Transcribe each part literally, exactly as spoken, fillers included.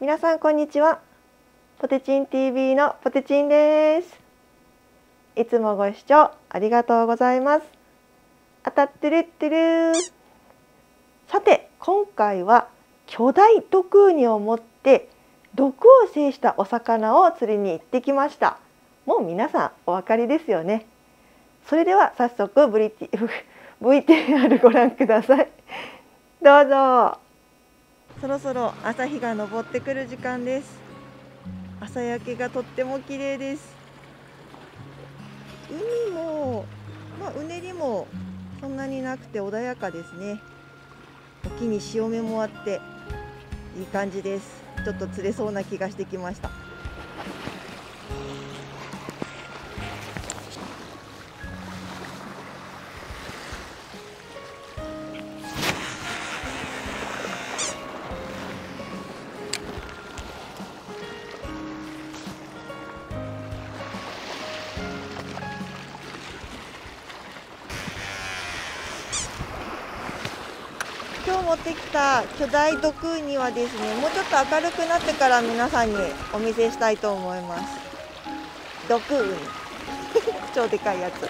皆さんこんにちは。ポテチン ティーブイ のポテチンです。いつもご視聴ありがとうございます。当たってるってる。さて今回は巨大毒ウニを持って毒を制したお魚を釣りに行ってきました。もう皆さんお分かりですよね。それでは早速 ブイティーアール ご覧ください。どうぞ。そろそろ朝日が昇ってくる時間です。朝焼けがとっても綺麗です。海も、まあ、うねりもそんなになくて穏やかですね。沖に潮目もあっていい感じです。ちょっと釣れそうな気がしてきました。今日持ってきた巨大毒ウニはですね、もうちょっと明るくなってから皆さんにお見せしたいと思います。毒ウニ超でかいやつ。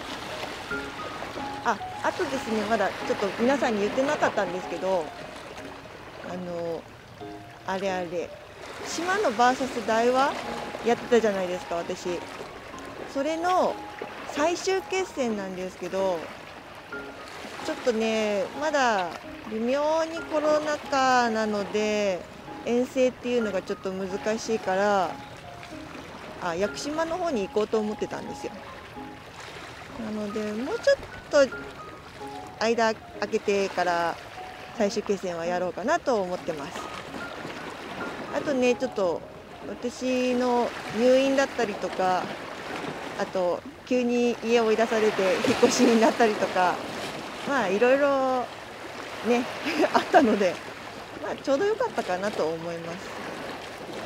あ、あとですね、まだちょっと皆さんに言ってなかったんですけど、あのあれあれ島の ブイエス 大和やってたじゃないですか、私。それの最終決戦なんですけど、ちょっとねまだ微妙にコロナ禍なので遠征っていうのがちょっと難しいから、あ、屋久島の方に行こうと思ってたんですよ。なのでもうちょっと間空けてから最終決戦はやろうかなと思ってます。あとね、ちょっと私の入院だったりとか、あと急に家を追い出されて引っ越しになったりとか、まあいろいろねあったので、まあ、ちょうど良かったかなと思います。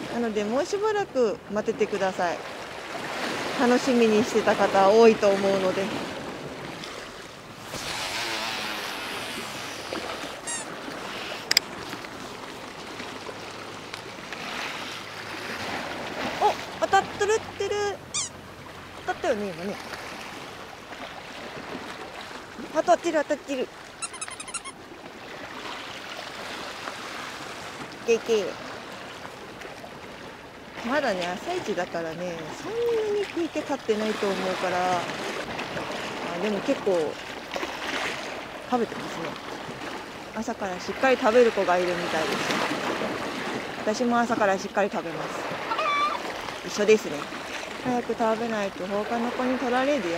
なのでもうしばらく待っててください。楽しみにしてた方多いと思うので。お、当たってるってる。当たったよね今ね。当たってる当たってる。けけまだね朝一だからね、そんなに日経経ってないと思うから、あ、でも結構食べてますね。朝からしっかり食べる子がいるみたいです。私も朝からしっかり食べます。一緒ですね。早く食べないと他の子に取られるよ。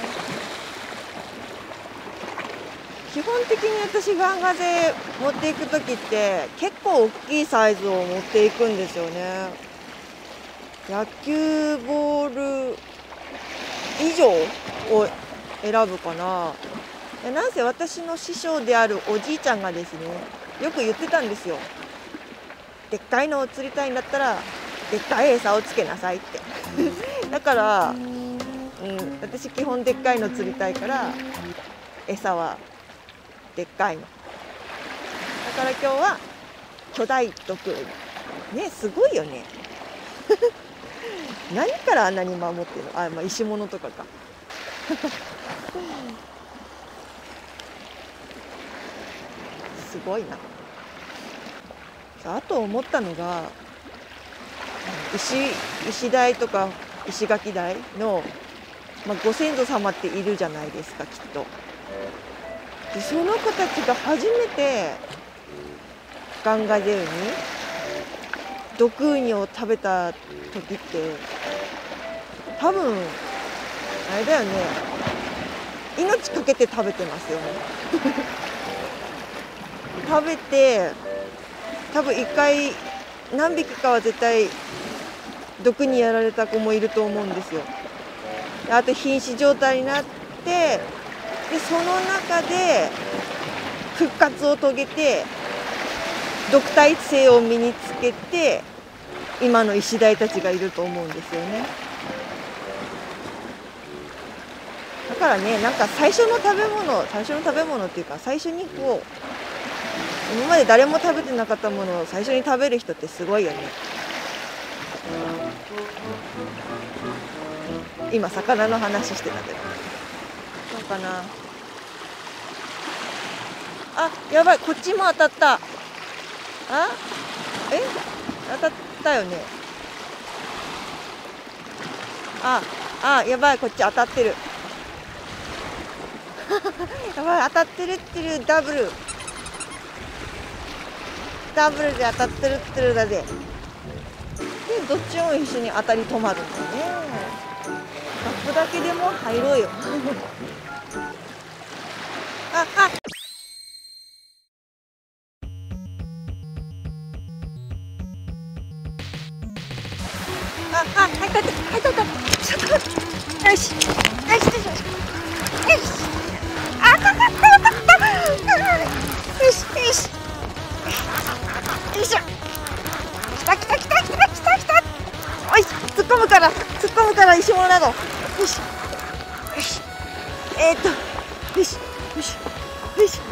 基本的に私ガンガゼ持っていく時って結構大きいサイズを持っていくんですよね。野球ボール以上を選ぶかな。なんせ私の師匠であるおじいちゃんがですね、よく言ってたんですよ。でっかいのを釣りたいんだったらでっかい餌をつけなさいってだから、うん、私基本でっかいの釣りたいから餌はでっかいのだから今日は巨大毒ウニね、すごいよね何からあんなに守ってるの。あ、まあ、石物とかかすごいな。あと思ったのが、石石台とか石垣台の、まあ、ご先祖様っているじゃないですか、きっと。でその子たちが初めてガンガゼウニ毒ウニを食べた時って多分あれだよね、命かけて食べてますよね食べて多分一回何匹かは絶対毒にやられた子もいると思うんですよ。あと瀕死状態になって、でその中で復活を遂げて毒耐性を身につけて今の石鯛たちがいると思うんですよね。だからね、なんか最初の食べ物最初の食べ物っていうか最初にこう今まで誰も食べてなかったものを最初に食べる人ってすごいよね。今魚の話してたけど、どうかな。あ、やばい、こっちも当たった。あ、え、当たったよね。あ、あ、やばい、こっち当たってる。やばい、当たってるってる、ダブル。ダブルで当たってるってるだぜ。で、どっちも一緒に当たり止まるんだね。カップだけでも入ろうよ。あ、あ。あ、あ、入った、入った、入った。ちょっと待って。よし。よし、よし、よし。あ、かかった、かかった。よし、よし。よいしょ。来た、来た、来た、来た、来た、来た。おいし、突っ込むから、突っ込むから石物なの。よし。よし。えー、っと、よし、よし、よし。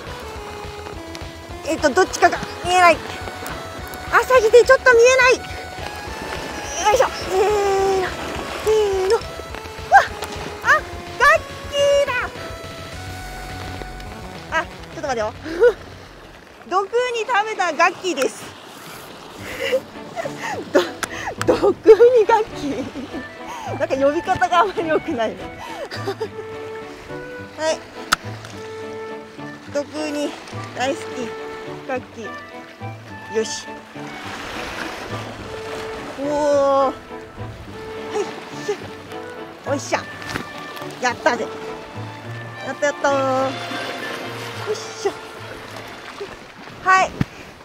えー、っと、どっちかが見えない。朝日でちょっと見えない。よいしょ。せーの、せーの。わっ、あ、ガッキーだ。あ、ちょっと待ってよ。毒に食べたガッキーです。ど、毒にガッキー。なんか呼び方があまり良くないね。はい。毒に大好きガッキー。よし。おお。はい。おいしょ。やったぜ。やったやったー。よいしょ。はい。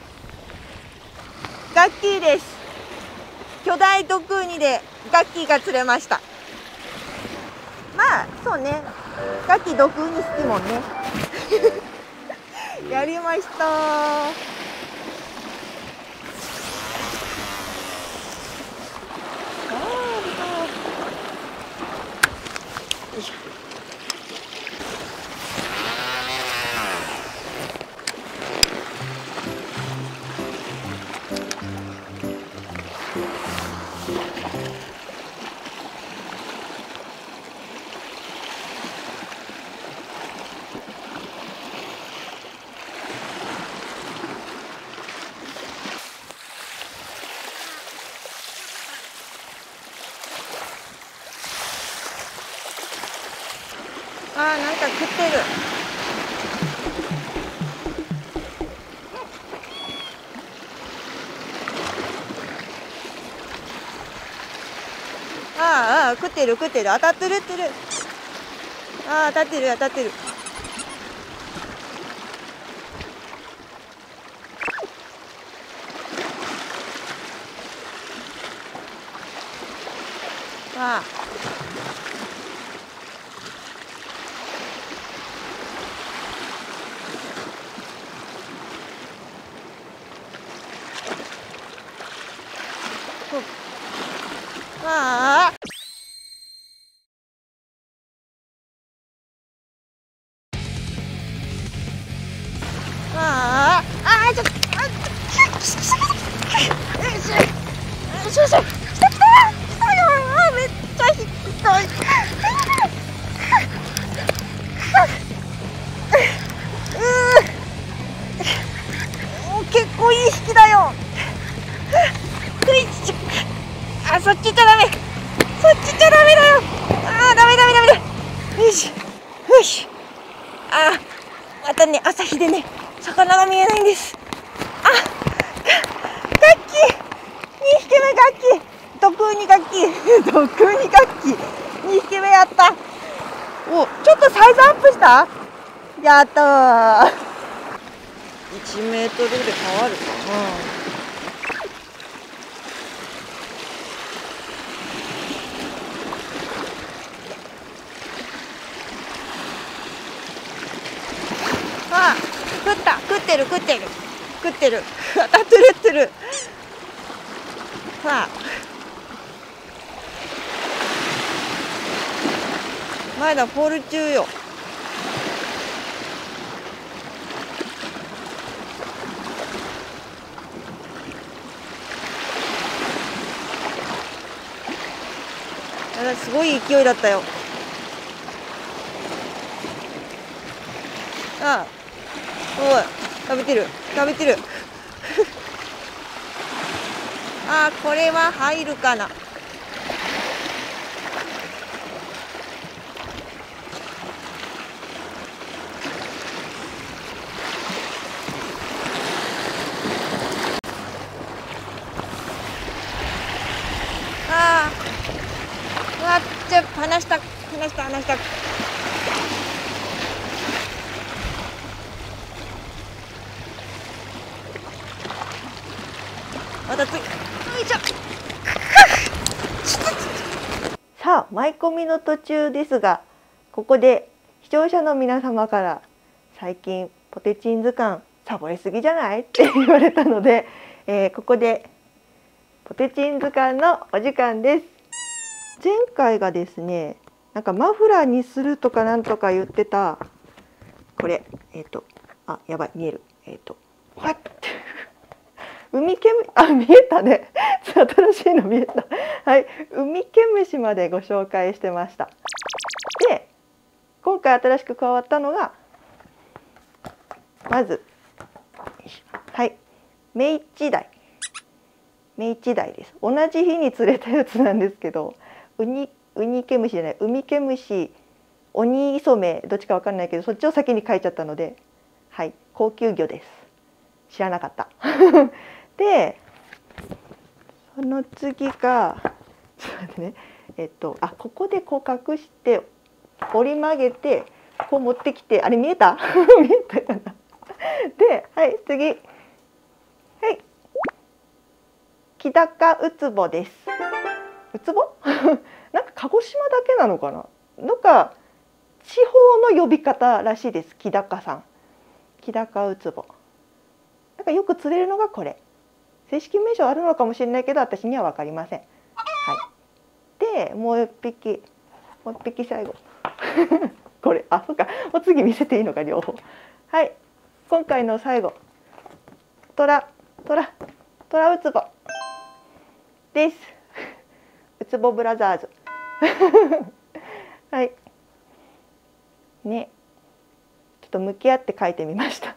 ガッキーです。巨大毒ウニでガッキーが釣れました。まあ、そうね。ガッキー毒ウニ好きもんね。やりました。よいしょ。あー、なんか食ってる。あーあー、食ってる食ってる。当たってるってる。ああ、当たってる当たってる。ああ。ああ。ああ。ああ、ちょっと。あ、よいしょ。よいしょ。来た来た。来たよ。あ、めっちゃひどい。うー。結構いい引きだよ。あ、そっち行っちゃダメ。そっち行っちゃダメだよ。あー、ダメダメダメだ。よし。よし。あー、またね、朝日でね、魚が見えないんです。あ、ガッキー。にひきめガッキー。毒ウニガッキー。毒ウニガッキー。にひきめやった。お、ちょっとサイズアップした？やったー。いちメートルで変わるかな。あ、食った、食ってる食ってる食ってる。当たってるってる。さあ、まだフォール中よ。 今すごい勢いだったよ。ああ、おい、食べてる食べてるああ、これは入るかな。ああ、うわっ、ちょ離した離した離した。また次、よいしょさあ、舞い込みの途中ですが、ここで視聴者の皆様から最近ポテチン図鑑サボりすぎじゃないって言われたので、えー、ここでポテチン図鑑のお時間です。前回がですね、なんかマフラーにするとかなんとか言ってたこれ、えっ、ー、とあ、やばい、見える、えっ、ー、とわっ海ケムあ、見えたね新しいの見えたはい、海ケムシまでご紹介してました。で、今回新しく加わったのがまず、はい、メイチダイメイチダイです。同じ日に釣れたやつなんですけど、ウニウニケムシじゃない、ウミケムシ、オニイソメ、どっちかわかんないけど、そっちを先に書いちゃったので、はい、高級魚です。知らなかったで、その次がちょっと待ってね、えっとあ、ここでこう隠して折り曲げてこう持ってきて、あれ見えた見えたかなで、はい、次、はい、キダカウツボです。ウツボなんか鹿児島だけなのかな、なんか地方の呼び方らしいです。キダカさん、キダカウツボ、なんかよく釣れるのがこれ。正式名称あるのかもしれないけど、私には分かりません。はい、で、もう一匹、もう一匹最後これ、あ、そっか、もう次見せていいのか、両方。はい、今回の最後、トラトラトラウツボですウツボブラザーズはいね、ちょっと向き合って書いてみました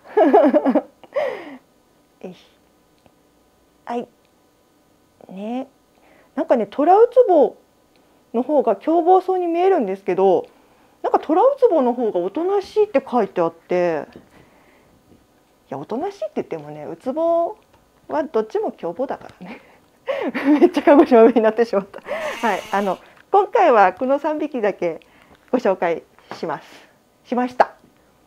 はいね、なんかね、トラウツボの方が凶暴そうに見えるんですけど、なんかトラウツボの方がおとなしいって書いてあって、いや、おとなしいって言ってもね、ウツボはどっちも凶暴だからねめっちゃ鹿児島弁になってしまったはい、あの今回はこのさんびきだけご紹介しますしました。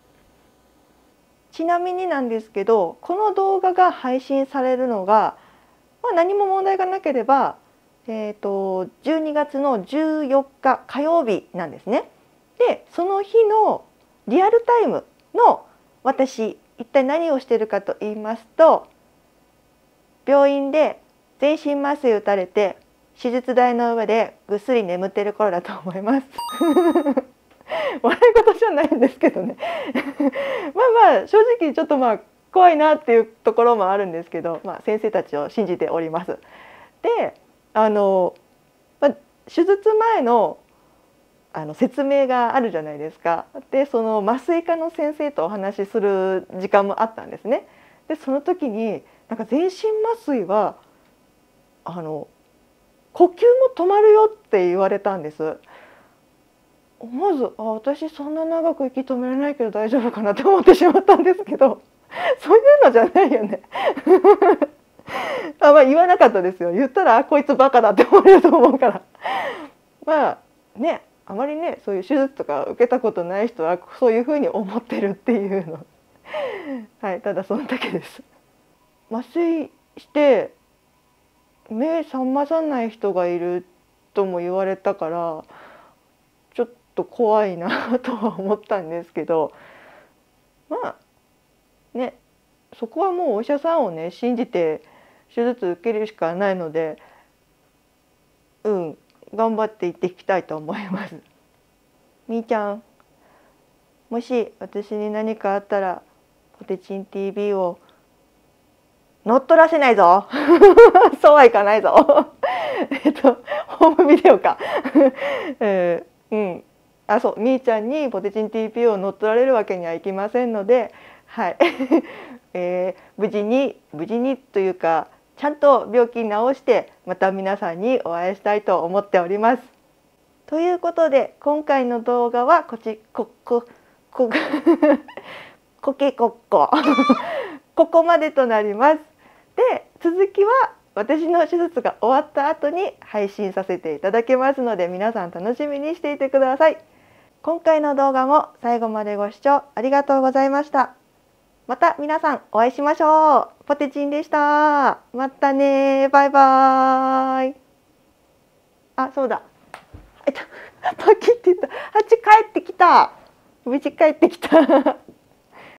ちなみになんですけど、この動画が配信されるのが、まあ、何も問題がなければ、えーと、じゅうにがつのじゅうよっか火曜日なんですね。で、その日のリアルタイムの私、一体何をしているかと言いますと、病院で全身麻酔打たれて手術台の上でぐっすり眠っている頃だと思います笑い事じゃないんですけどねまあまあ正直ちょっとまあ怖いなっていうところもあるんですけど、まあ、先生たちを信じております。で、あの、まあ、手術前のあの説明があるじゃないですか。で、その麻酔科の先生とお話しする時間もあったんですね。で、その時になんか全身麻酔はあの呼吸も止まるよって言われたんです。思わず、あ、私そんな長く息止められないけど大丈夫かなと思ってしまったんですけど、そういうのじゃないよねあ、まあ、言わなかったですよ。言ったら、あ、こいつバカだって思われると思うからまあね、あまりね、そういう手術とか受けたことない人はそういうふうに思ってるっていうのはい、ただそのだけです。麻酔して目覚まさない人がいるとも言われたから、ちょっと怖いなとは思ったんですけど、まあね、そこはもうお医者さんをね信じて手術受けるしかないので、うん頑張っていっていきたいと思います。みーちゃん、もし私に何かあったらポテチン ティーブイ を乗っ取らせないぞそうはいかないぞえっとホームビデオか、えー、うんあそうみーちゃんにポテチン ティーピーオー を乗っ取られるわけにはいきませんので、はい、えー、無事に無事にというかちゃんと病気治してまた皆さんにお会いしたいと思っております。ということで今回の動画はこちここここけこっこここまでとなります。で続きは私の手術が終わった後に配信させていただきますので皆さん楽しみにしていてください。今回の動画も最後までご視聴ありがとうございました。また皆さんお会いしましょう。ポテチンでした。またねバイバーイ。あ、そうだ。えっと、パキって言った。あっち帰ってきた。無事帰ってきた。